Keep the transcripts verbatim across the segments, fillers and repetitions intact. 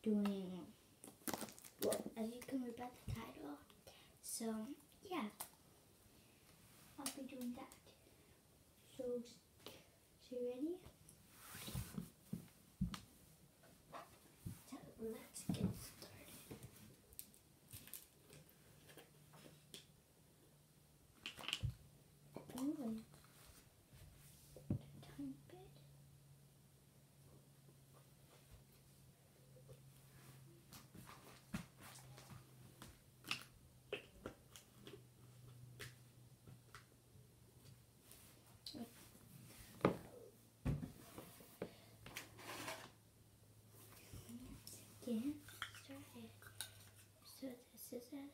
doing, well, as you can read by the title. So, yeah, I'll be doing that. So, so you ready? So, let's get started. Anyway, a tiny bit. Get started. So this is it.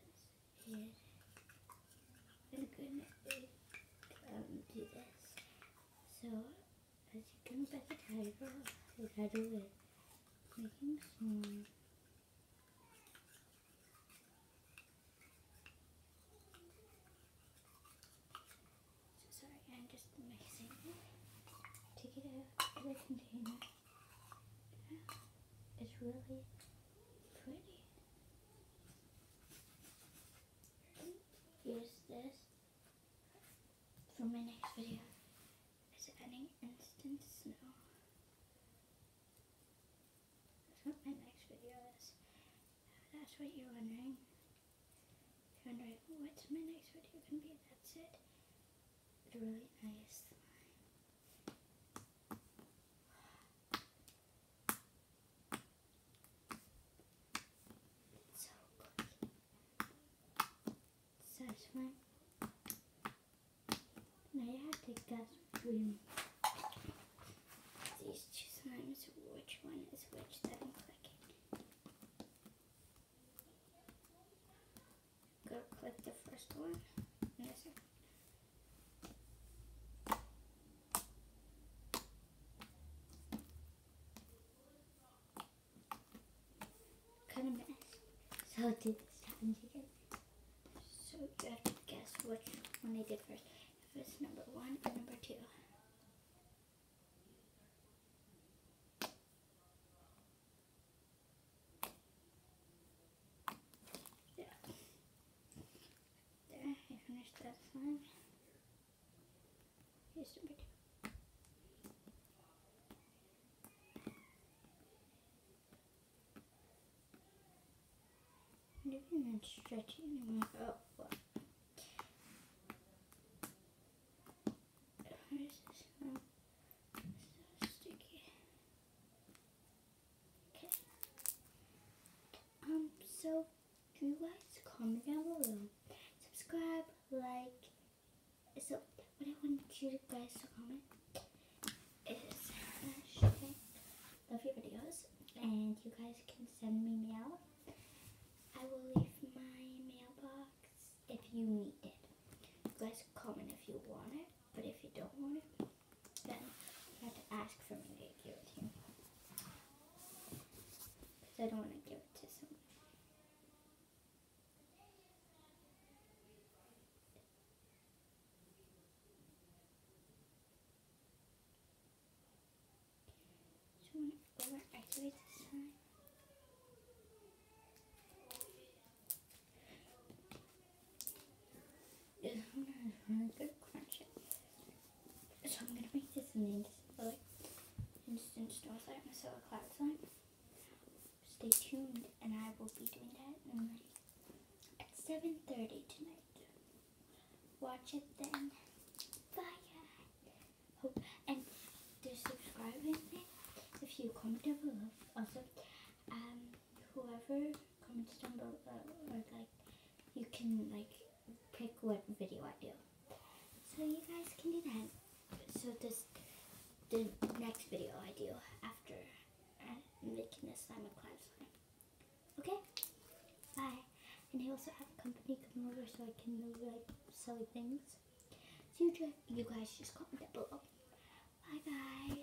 I'm gonna um, do this. So as you can read the title, the title is making small. So sorry, I'm just mixing it. Take it out of the container. It's really pretty. Use this for my next video. Is adding instant snow. That's what my next video is. That's what you're wondering. You're wondering what's my next video gonna be. That's it. It's really nice. It's so good. Satisfying. Now you have to guess between these two slimes which one is which that I'm clicking. Go click the first one and this one. Kind of mess. So I did this time again. So you have to guess which one I did first. If it's number one or number two. Yeah. There, I finished that slime. Here's number two. And if you're not stretching anymore, oh, well. Where's this one? So sticky. Okay. Um, so, do you guys comment down below? Subscribe, like. So, what I want you guys to comment is hashtag love your videos. And you guys can send me mail. I will leave my mailbox if you need it. You guys comment if you want it, but if you don't want it, then you have to ask for me to give it to you. Because I don't want to give it to someone. So I'm going to overactivate this time. This one has really good crunch. So I'm gonna make this an instant, like, instant snow slime, so a cloud slime. Stay tuned, and I will be doing that at seven thirty tonight. Watch it then. Bye, guys. Hope and do subscribing me if you comment down below. Also, um, whoever comments down below, uh, or like, you can like. Pick what video I do. So you guys can do that. So this, the next video I do after uh, making a slime and cloud slime. Okay? Bye. And I also have company come over so I can do like silly things. So you, you guys just comment down below. Bye guys.